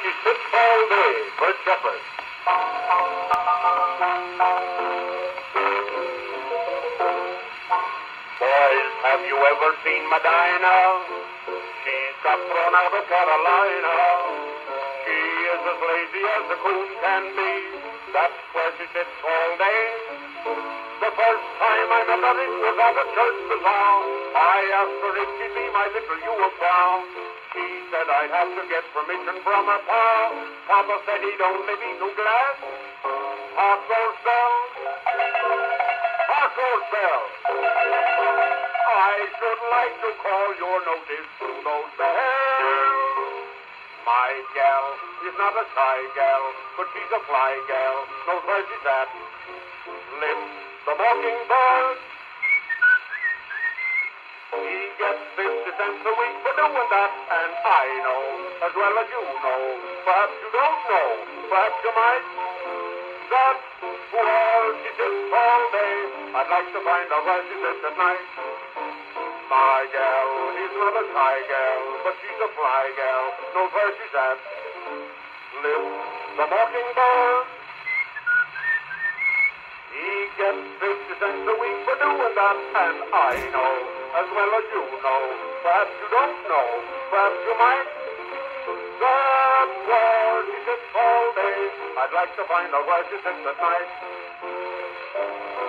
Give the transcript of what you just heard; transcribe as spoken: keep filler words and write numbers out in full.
she sits all day, Burt Shepard. Boys, have you ever seen Medina? She's got thrown out of Carolina. She is as lazy as a coon can be. That's where she sits all day. The first time I met her, it was at a church bazaar. I asked her if she'd be my little Yule-Crow. She said I'd have to get permission from her pa. Papa said he'd only be too glad. Hark those bells. Hark those bells. I should like to call your notice to those bells. My gal is not a shy gal, but she's a fly gal. Knows where she's at. Lives the mockingbird. He gets fifty cents a week for doing that, and I know, as well as you know, perhaps you don't know, perhaps you might, that while she sits all day, I'd like to find out where she sits at night. My gal is not a shy gal, but she's a fly gal, knows where she's at. Lives the mockingbird. He gets fifty cents a week for doing that, and I know, as well as you know, perhaps you don't know, perhaps you might, that where she sits all day, I'd like to find out where she sits at night.